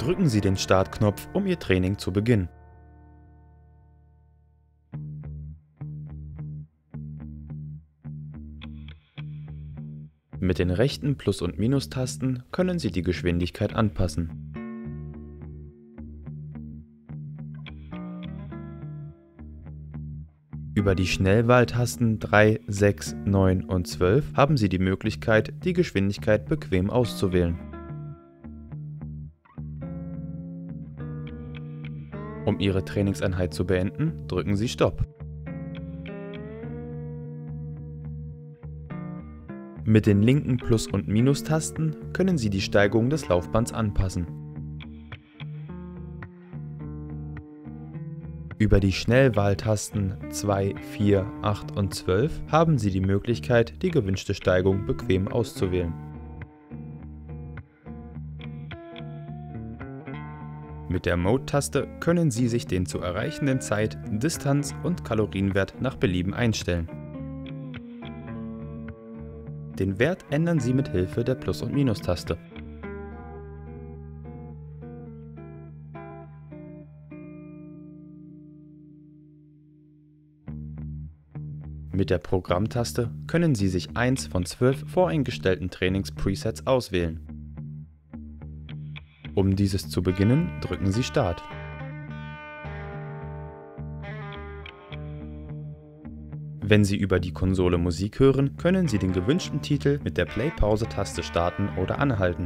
Drücken Sie den Startknopf, um Ihr Training zu beginnen. Mit den rechten Plus- und Minustasten können Sie die Geschwindigkeit anpassen. Über die Schnellwahltasten 3, 6, 9 und 12 haben Sie die Möglichkeit, die Geschwindigkeit bequem auszuwählen. Um Ihre Trainingseinheit zu beenden, drücken Sie Stopp. Mit den linken Plus- und Minustasten können Sie die Steigung des Laufbands anpassen. Über die Schnellwahltasten 2, 4, 8 und 12 haben Sie die Möglichkeit, die gewünschte Steigung bequem auszuwählen. Mit der Mode-Taste können Sie sich den zu erreichenden Zeit-, Distanz- und Kalorienwert nach Belieben einstellen. Den Wert ändern Sie mit Hilfe der Plus- und Minustaste. Mit der Programmtaste können Sie sich eins von 12 voreingestellten Trainings-Presets auswählen. Um dieses zu beginnen, drücken Sie Start. Wenn Sie über die Konsole Musik hören, können Sie den gewünschten Titel mit der Play-Pause-Taste starten oder anhalten.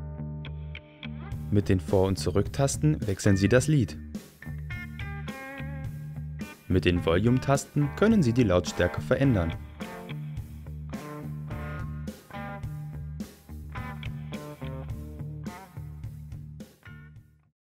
Mit den Vor- und Zurück-Tasten wechseln Sie das Lied. Mit den Volume-Tasten können Sie die Lautstärke verändern.